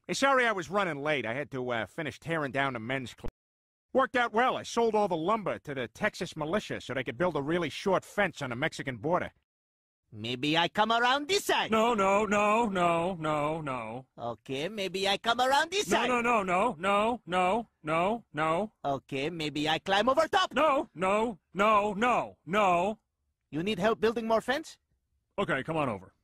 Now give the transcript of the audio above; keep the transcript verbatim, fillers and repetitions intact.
Hey, sorry I was running late. I had to uh, finish tearing down the men's club. Worked out well. I sold all the lumber to the Texas Militia so they could build a really short fence on the Mexican border. Maybe I come around this side. No, no, no, no, no, no. Okay, maybe I come around this No, side. no, no, no, no, no, no, no. Okay, maybe I climb over top. No, no, no, no, no. You need help building more fence? Okay, come on over.